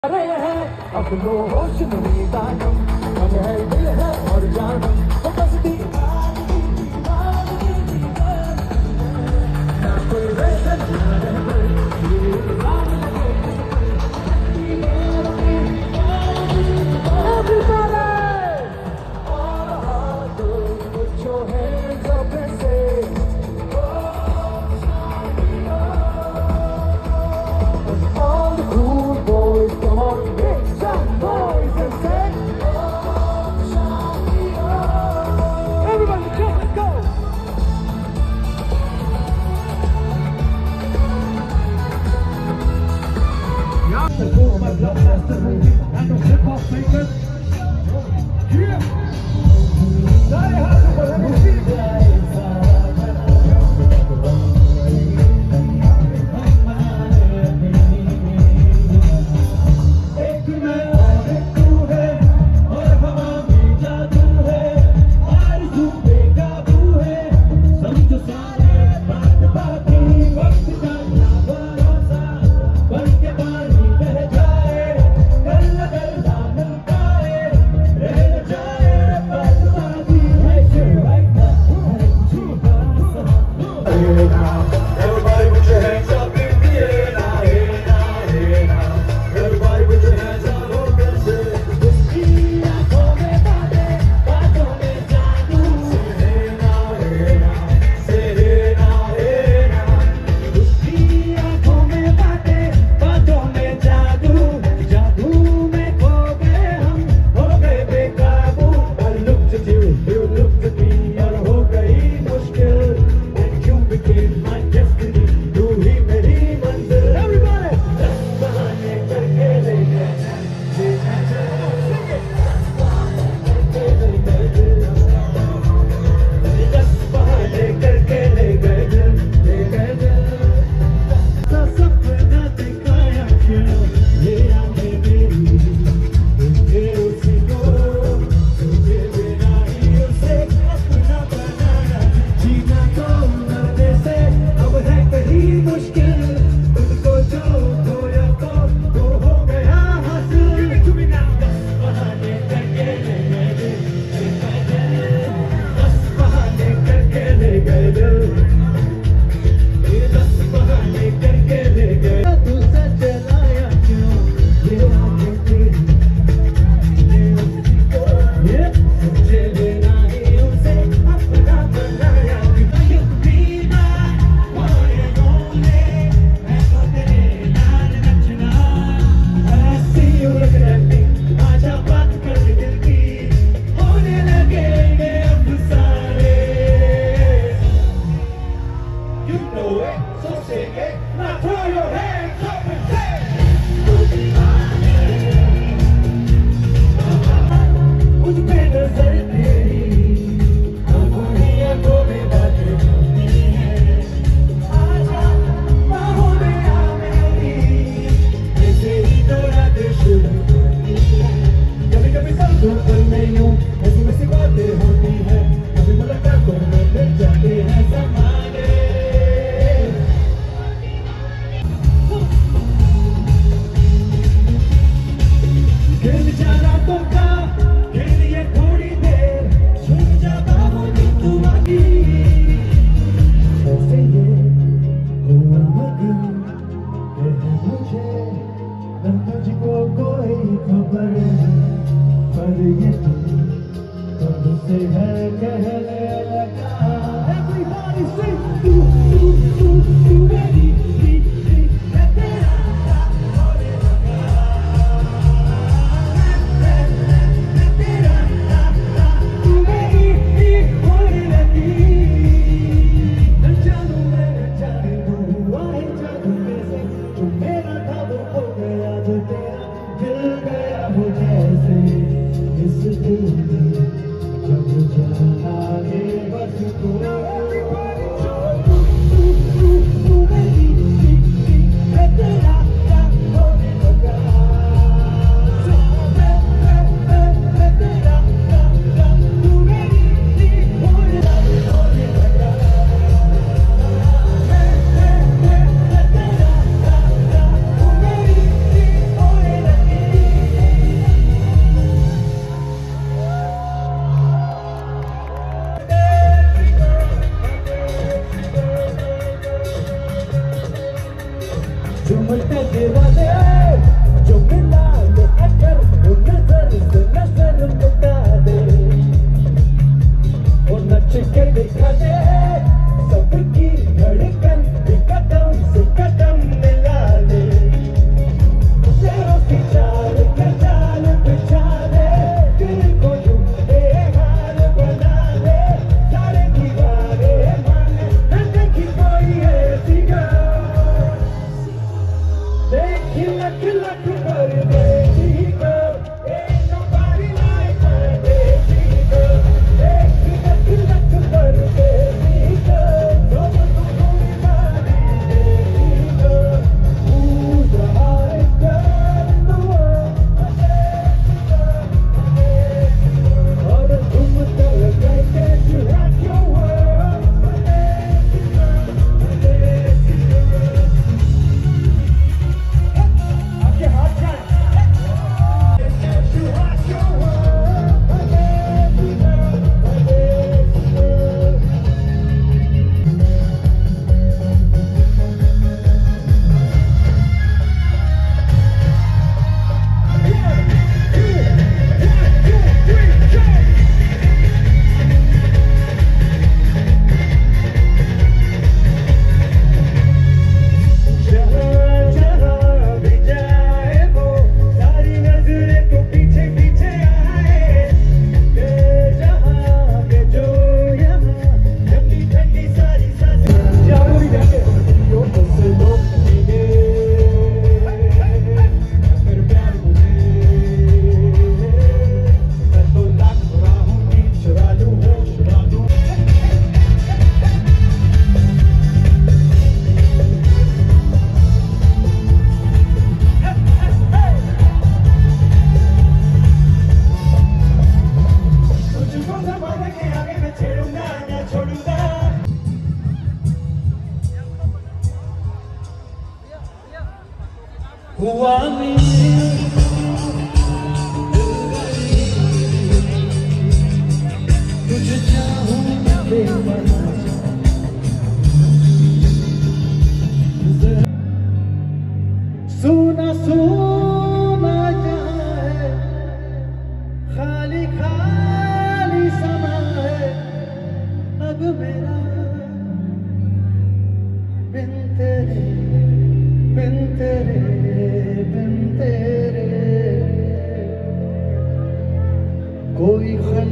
रहे हैं अब लो होश नहीं दानम मन है दिल है और जानम वो बस ना कोई वैसा ना रहे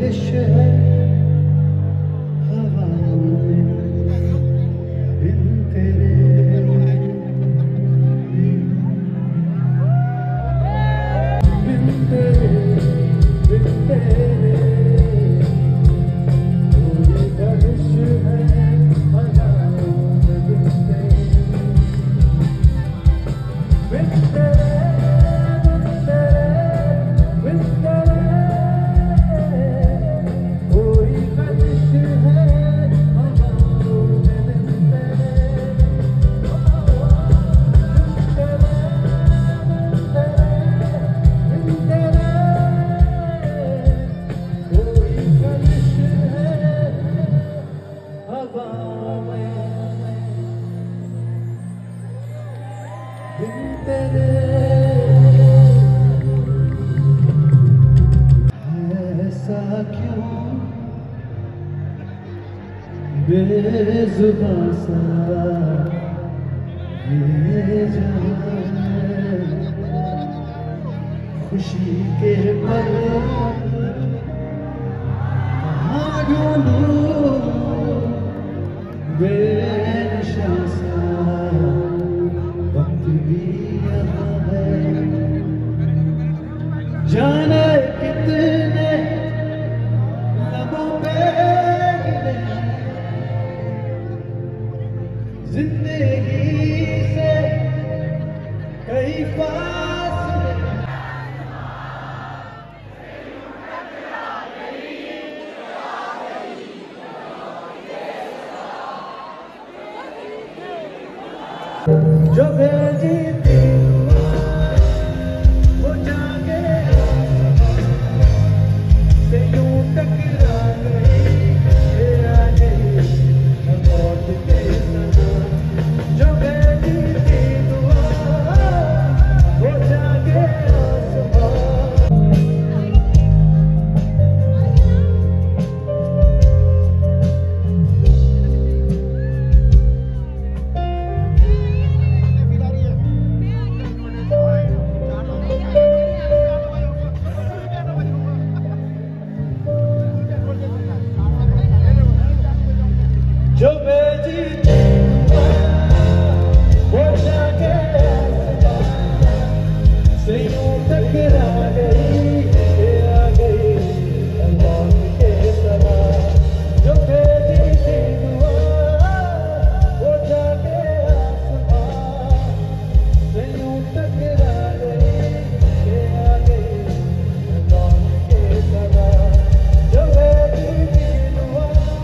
गर्दिश है हवाओं में बिन तेरे, बिन तेरे, बिन तेरे कोई गर्दिश है हवाओं में बिन तेरे, बिन तेरे, बिन तेरे कोई गर्दिश है हवाओं में बिन तेरे, बिन तेरे कोई गर्दिश है हवाओं में बिन तेरे। ऐसा क्यों बेज़ुबां सा ये जहां है, खुशी के पल कहाँ ढूंढूं, बेनिशा सा वक्त भी यहाँ है, जाने कितने लबों पे गिले जिंदगी से कई फासले। जो भेजी थी वो जाके से यूं टकरा गई, ये आ गई मौत के सनम। जो भेजी थी दुआ वो जाके आसमां, जो भेजी थी दुआ वो जाके आसमां से यूं टकरा गई, ये आ गई मौत के सनम। जो भेजी थी दुआ वो जाके आसमां से यूं टकरा गई, ये आ गई मौत के सनम। जो भेजी थी दुआ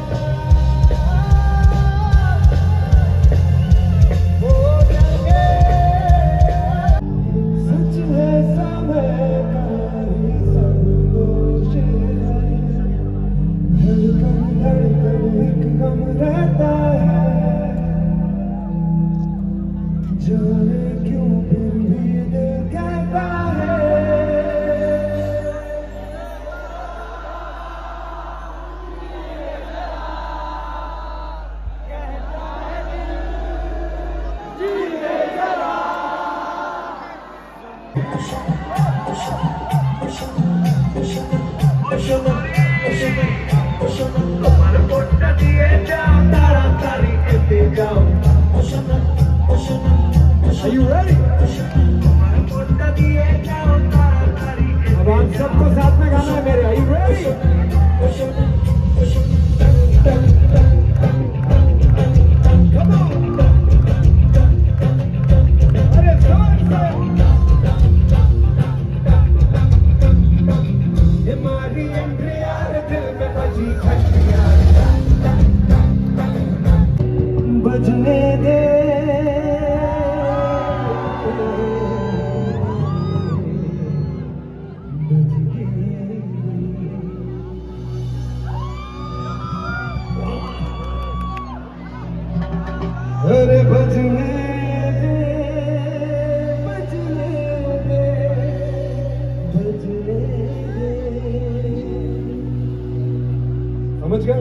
वो जाके, सच है समय का ही सब दोष है, धड़कन धड़कन एक गम रहता है, जाने क्यों फिर भी दिल कहता है। Are you ready? अब आप सबको साथ में गाना है मेरे। Are you ready? Come on! अरे जोर से! ये मारी एंट्री यार दिल में बजी घंटियां, बजने दे अरे बजने दे, बजने दे, बजने दे। समझ गए?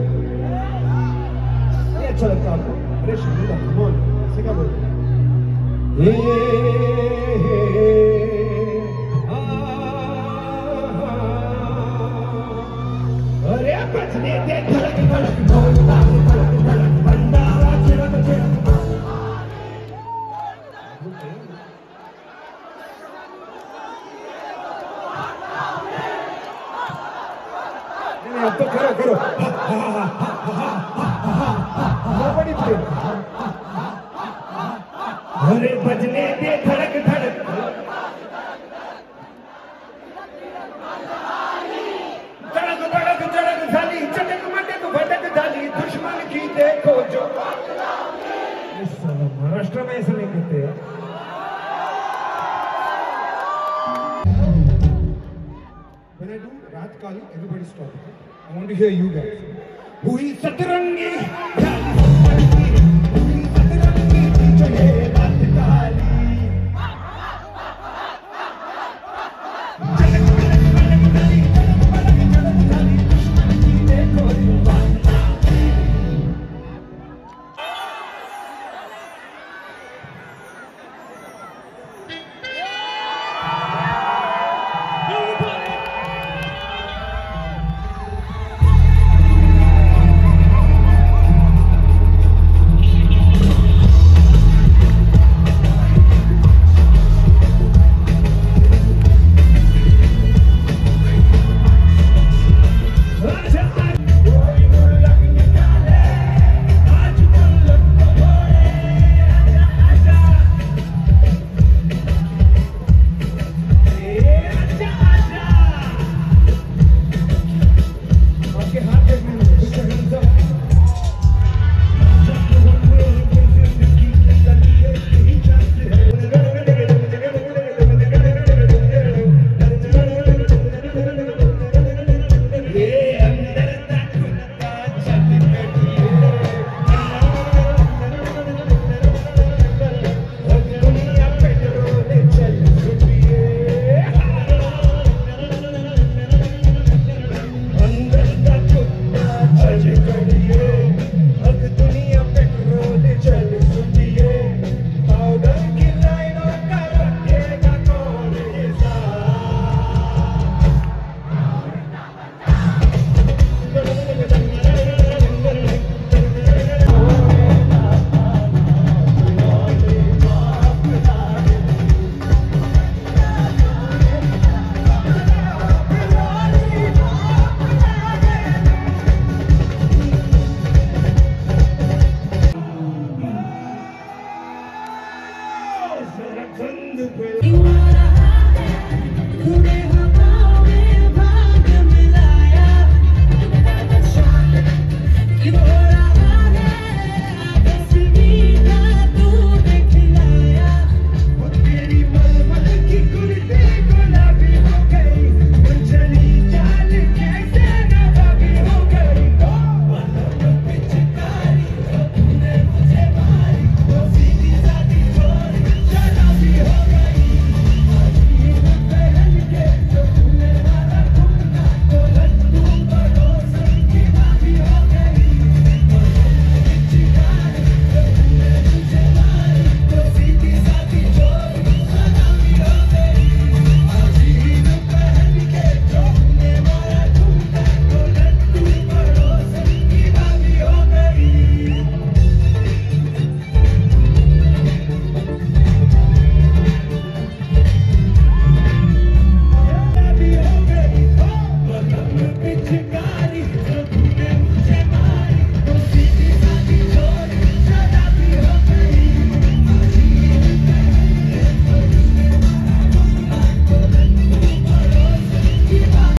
ये अच्छा लगता है आपको? अरे शर्मिला, come on, ऐसे क्या बोलते हैं? अरे धड़क नोएडा में धड़क धड़क भंडारा छिड़क छिड़क अब तो करो करो नोबडी प्ले अरे बजने दे धड़क धड़क धड़क धड़क धड़क झाली चटक मटक भटक झाली दुश्मन की देखो जो महाराष्ट्र में ऐसा नहीं करते हैं When I do Raat Kali, everybody stop. I want to hear you guys. हुई सतरंगी